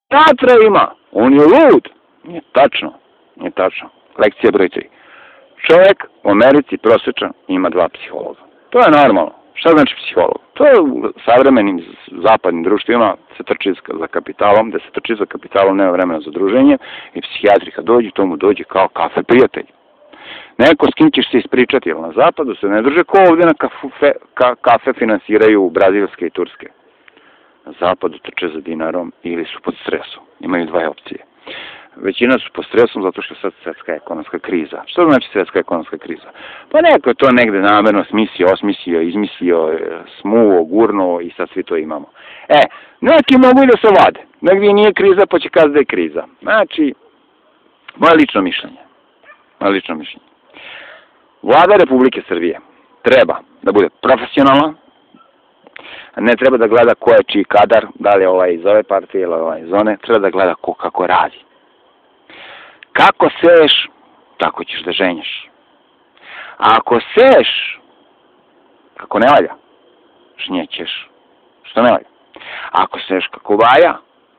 Tatra ima, on je lud. Nije tačno, nije tačno. Lekcija broj 3. Čovjek u Americi prosječan ima 2 psihologa. To je normalno. Šta znači psiholog? To je u savremenim zapadnim društvima se trči za kapitalom, da se trči za kapitalom nema vremena za druženje i psihijatri kad dođe, to mu dođe kao kafe prijatelj. Neko s kim ćeš se ispričati, jer na zapadu se ne drže ko ovdje na kafe finansiraju brazilske i turske. Na zapadu trče za dinarom ili su pod stresom. Imaju 2 opcije. Većina su pod stresom zato što je sad svetska ekonomska kriza. Što znači svetska ekonomska kriza? Pa neko je to negde namerno smislio, osmislio, izmislio, smuo, gurnuo i sad svi to imamo. Neki mogu i da se vade. Negdje nije kriza pa će kazati da je kriza. Znači, moje lično mišljenje. Vlada Republike Srbije treba da bude profesionalna, ne treba da gleda ko je čiji kadar, da li je ovaj iz ove partije ili ovaj iz one, treba da gleda ko kako radi. Kako seješ, tako ćeš da ženješ. A ako seješ, kako ne valja, žnjećeš što ne valja. Ako seješ kako valja,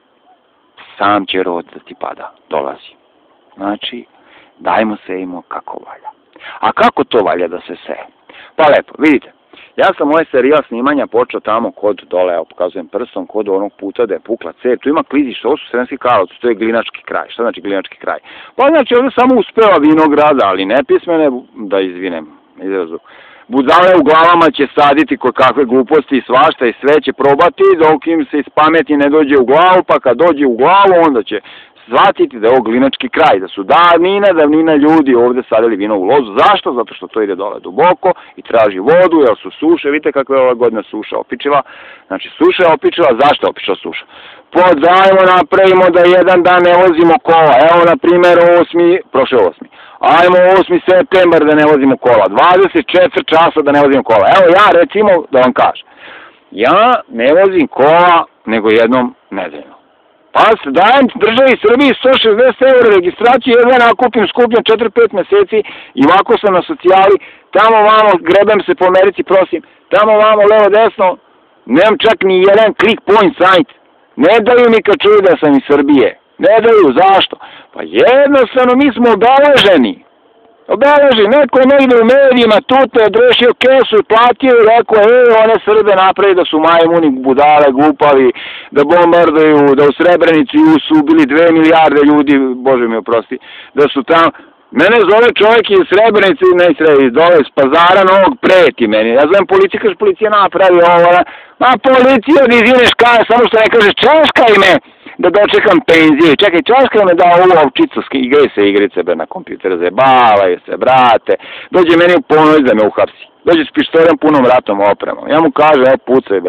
sam će rod da ti pada, dolazi. Znači, dajmo sejmo kako valja. A kako to valja da se seje? Pa lepo, vidite, ja sam moj serijal snimanja počeo tamo kod dole, evo pokazujem prstom, kod onog puta da je pukla cev. Tu ima klizište, ovo su Sremski Karlovci, to je Glinački kraj. Šta znači Glinački kraj? Pa znači ovdje samo uspeva vinograda, ali nepismene, da izvinem, izrazu. Budale u glavama će saditi kod kakve gluposti i svašta i sve će probati, dok im se iz pameti ne dođe u glavu, pa kad dođe u glavu onda će shvatiti da je ovo Glinački kraj, da su davnina ljudi ovdje sadili vinovu lozu. Zašto? Zato što to ide dole duboko i traži vodu, jer su suše, vidite kakva je ova godina suša opičila. Znači suša je opičila, zašto je opičila suša? Dajmo napravimo da jedan dan ne vozimo kola, evo na primjer prošao 8. Ajmo 8. septembar da ne vozimo kola, 24 časa da ne vozimo kola. Evo ja recimo da vam kažem, ja ne vozim kola nego jednom nedeljno. Pa se dajem državi Srbiji 160 € registraciju, jedva nakupim, skupljam 4-5 meseci i ovako sam na socijali, tamo vamo grebem se po Americi, prosim, tamo vamo levo desno, nemam čak ni jedan click point sajt, ne daju mi kad čuju da sam iz Srbije, ne daju, zašto? Pa jednostavno mi smo obeleženi, neko je negdje u medijima, tu te odrešio kesu i platio i rekao, one Srbe napravi da su majmuni, budale, glupavi, da bombarduju, da u Srebrenici su bili 2 milijarde ljudi, Bože mi oprosti, da su tamo. Mene zove čovjek iz Srebrenice, ne iz dole, iz Pazara Novog, preti meni. Ja zovem policiju, kaže policija napravi ovo, policija da izvineš kaže, samo što ne kaže, češkaj me da dočekam penzije. Čekaj, češkaj me da ovu ovčicu, igraju se igrice na kompjuter, zabavaju se, brate. Dođe meni u ponoć da me uhapsi. Dođe s pištoljem punom ratom opremom. Ja mu kaže, pucaj,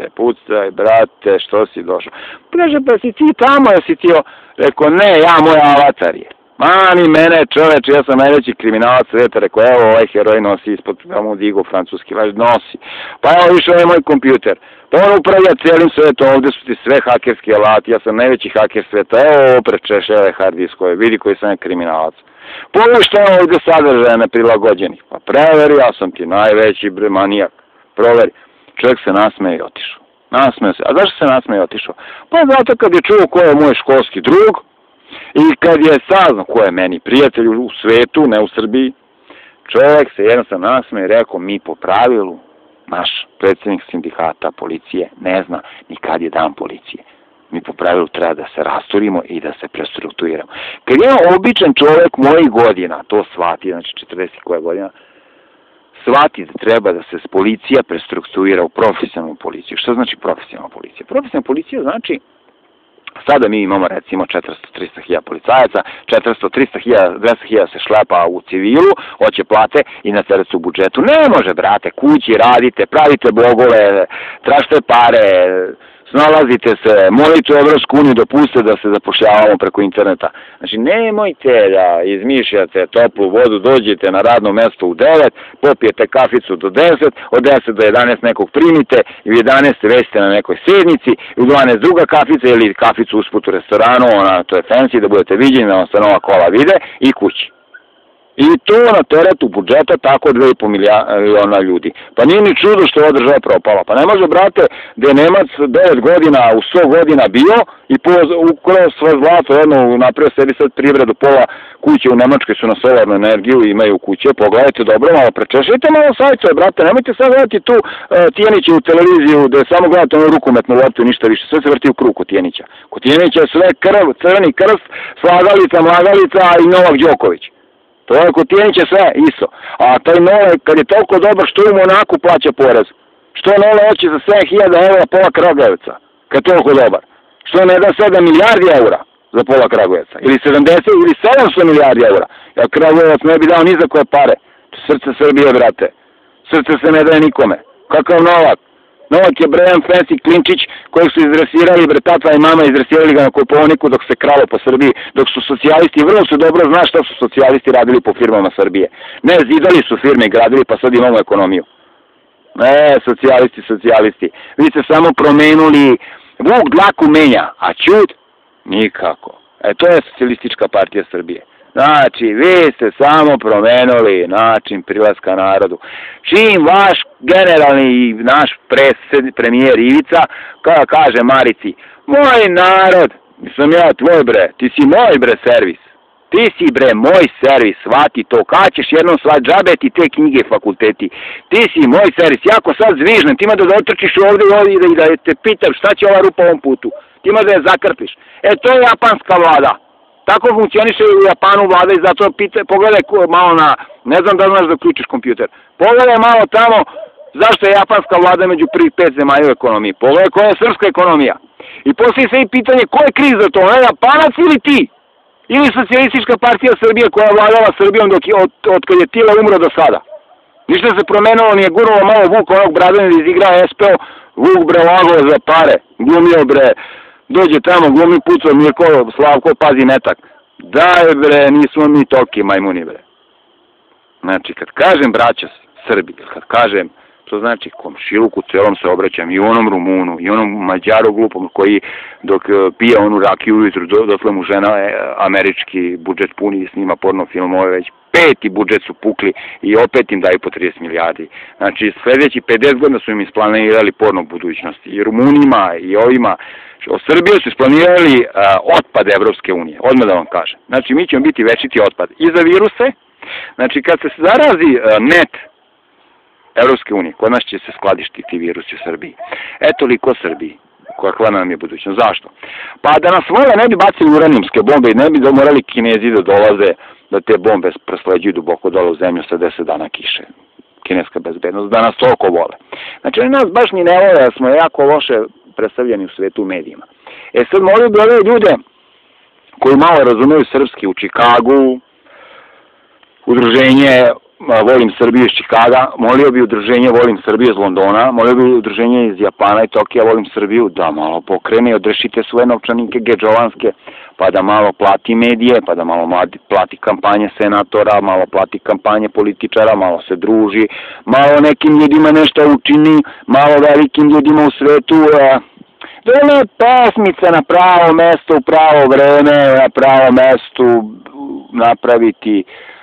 brate, što si došao? Kaže, pa si ti tamo, jesi ti rekao, ne, ja, moj avatar je. Mani mene čoveče, ja sam najveći kriminalac sveta, rekao, evo ovaj heroj nosi ispod, ja mu digu francuski, nosi. Pa evo više ovaj moj kompjuter. Pa on upravlja cijelim svetom, ovdje su ti sve hakerski alati, ja sam najveći haker sveta, evo ovo prečeš, evo je hard disk, vidi koji sam je kriminalac. Pogledaj što je ovdje sadržaja neprilagođenih, pa preveri, ja sam ti najveći manijak, proveri. Čovjek se nasmeje i otišao. Nasmeje se, a zašto se nasmeje i otišao? Pa zato kad je čuo ko je moj školski drug, i kad je saznao ko je meni prijatelj u svetu, ne u Srbiji, čovjek se jednostavno nasmeje i rekao, mi po pravilu, naš predsjednik sindikata policije ne zna ni kad je dan policije. Mi po pravilu treba da se rasturimo i da se prestrukturiramo. Kad je običan čovjek mojih godina, to shvati, znači 40 koja godina, shvati da treba da se policija prestrukturira u profesionalnu policiju. Što znači profesionalna policija? Profesionalna policija znači sada mi imamo recimo 400-300 policajaca, 400-300 200.000 se šlepa u civilu, hoće plate i na teret u budžetu. Ne može, brate, kući radite, pravite blogove, tražite pare, snalazite se, molite u Evropsku uniju da puste da se zapošljavamo preko interneta. Znači, nemojte da izmišljate toplu vodu, dođete na radno mesto u 9, popijete kaficu do 10, od 10 do 11 nekog primite i u 11 već ste na nekoj sednici, i u 12 druga kafica ili kaficu usput u restoranu, to je fancy, da budete viđeni, da vam se nova kola vide i kući. I to na teretu budžeta tako 2,5 miliona ljudi. Pa nije ni čudo što je ova država propala. Pa ne može, brate, da je Nemac 9 godina u 100 godina bio i ukrao sve zlato, napravio sebi sad privredu, pola kuće u Nemačkoj su na solarnu energiju i imaju kuće. Pogledajte dobro, malo prečešite malo sajtove, brate, nemojte sad gledati tu Tijanića u televiziju da je samo gledate onu rukometnu loptu i ništa više. Sve se vrti u krug kod Tijanića. Kod Tijanića je sve krv, crveni krst, slagalica, mlagalica i Novak Đoković. To je kod Tijanića sve isto. A taj Nole, kad je toliko dobar, što u Monaku plaća porez? Što Nole hoće za 7.000 eura pola Kragujevca, kad je toliko dobar? Što ne da 7 milijardi eura za pola Kragujevca? Ili 70 ili 700 milijardi eura? Ja Kragujevac ne bi dao ni za koje pare. To srce Srbije, brate. Srce se ne daje nikome. Kakav Novak? Novak je Brian Fancy Klinčić kojeg su izresirali, bre, tata i mama izresirali ga na Kopaoniku dok se kralo po Srbiji, dok su socijalisti, vrlo su dobro zna šta su socijalisti radili po firmama Srbije. Ne, zidali su firme i gradili, pa sad imamo ekonomiju. Socijalisti. Vi ste samo promenuli, vuk dlaku menja, a ćud? Nikako. To je Socijalistička partija Srbije. Znači, vi ste samo promenuli način prilaska narodu. Čim vaš generalni i naš premijer Ivica, kada kaže Marici, moj narod, nisam ja tvoj bre, ti si moj bre servis. Ti si bre moj servis, shvati to, kad ćeš jednom shvat džabe ti te knjige fakulteti. Ti si moj servis, jako sad zvižnem, ti ima da dotrčiš ovdje i da te pitam šta će ova rupa ovom putu. Ti ima da je zakrpiš. To je japanska vlada. Tako funkcioniše u Japanu vlada i zato pogledaj malo na, ne znam da znaš da ključiš kompjuter, pogledaj malo tamo zašto je japanska vlada među prvih 5 zemalja u ekonomiji, pogledaj koja je srpska ekonomija. I poslije se i pitanje ko je kriv za to, Japanac ili ti? Ili Socijalistička partija Srbije koja je vladala Srbijom od kad je Tila umro do sada. Ništa se promenilo, nije guralo malo Vuk onog Bradana da izigra SPO, Vuk bre lagao za pare, glumio bre, dođe tamo, glumi pucao, Mirko, Slavko, pazi metak. Daj bre, nismo mi toki majmuni bre. Znači, kad kažem braća Srbi, kad kažem, to znači komšiluku celom se obraćam i onom Rumunu, i onom Mađaru glupom koji dok pije onu rakiju ujutru, dotle mu žena američki budžet puni i snima porno filmove, već 5. budžet su pukli i opet im daju po 30 milijardi. Znači, sljedeći 50 godina su im isplanirali porno budućnosti. I Rumunima i ovima. O Srbiji su isplanirali otpad Evropske unije, odmah da vam kažem. Znači, mi ćemo biti večiti otpad i za viruse. Znači, kad se zarazi net Evropske unije, kod nas će se skladištiti virusi u Srbiji. Toliko Srbiji, kakva nam je budućnost. Zašto? Pa da nas vole ne bi bacili uranijumske bombe i ne bi morali Kinezi da dolaze, da te bombe prosleđuju duboko dole u zemlju sa 10 dana kiše. Kineska bezbednost, da nas toliko vole. Znači, oni nas baš ni ne vole, da smo jako loše predstavljeni u svetu u medijima. Sad molio bi ove ljude koji malo razumeju srpski u Čikagu, udruženje Volim Srbiju iz Čikaga, molio bi udruženje Volim Srbiju iz Londona, molio bi udruženje iz Japana i Tokija Volim Srbiju da malo pokrene i odrešite svoje novčanike gedžovanske, pa da malo plati medije, pa da malo plati kampanje senatora, malo plati kampanje političara, malo se druži, malo nekim ljudima nešto učini, malo velikim ljudima u svetu, da je pesmica na pravo mesto, u pravo vreme, na pravo mestu napraviti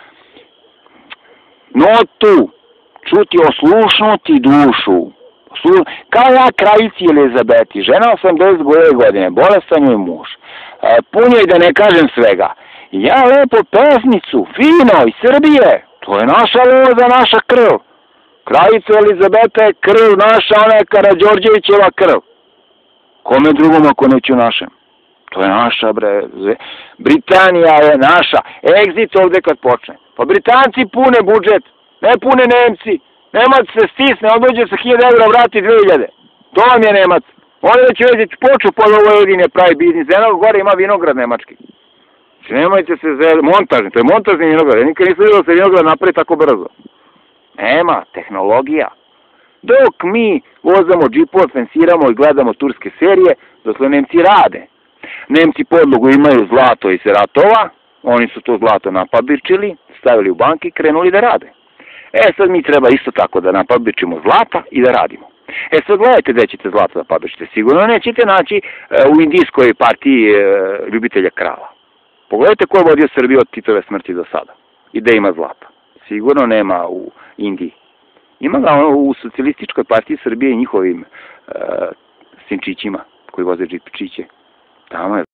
notu, čuti, oslušnuti dušu. Kao ja Kraljici Elizabeti, žena 82 godine, bolestan je muž, punje da ne kažem svega. Ja lepo pesmicu, fino, iz Srbije, to je naša loza, naša krv. Kraljica Elizabeta je krv naša, ona je Karađorđevićeva krv. Kome drugom ako neću našem? To je naša, bre. Britanija je naša. Exit ovde kad počne. Pa Britanci pune budžet, ne pune Nemci. Nemac se stisne, on dođe sa 1000 eura, vrati 2000. To vam je Nemac. On već poču po Vojvodine pravi biznis. Jednog gore ima vinograd nemački. Znači nemojte se montažni, to je montažni vinograd. Ja nikad nisam vidio da se vinograd napravi tako brzo. Nema, tehnologija. Dok mi vozamo džipove, fensiramo i gledamo turske serije, dokle Nemci rade. Nemci podlogu imaju zlato iz ratova, oni su to zlato napabičili, stavili u banke i krenuli da rade. Sad mi treba isto tako da napabičimo zlata i da radimo. Sad gledajte gde ćete zlato da pabičite. Sigurno nećete naći u indijskoj partiji ljubitelja krava. Pogledajte ko je vodio Srbiju od Titove smrti do sada. i da ima zlata. Sigurno nema u Indiji. Ima ga ono u Socijalističkoj partiji Srbije i njihovim sinčićima koji voze džipičiće. Tamo je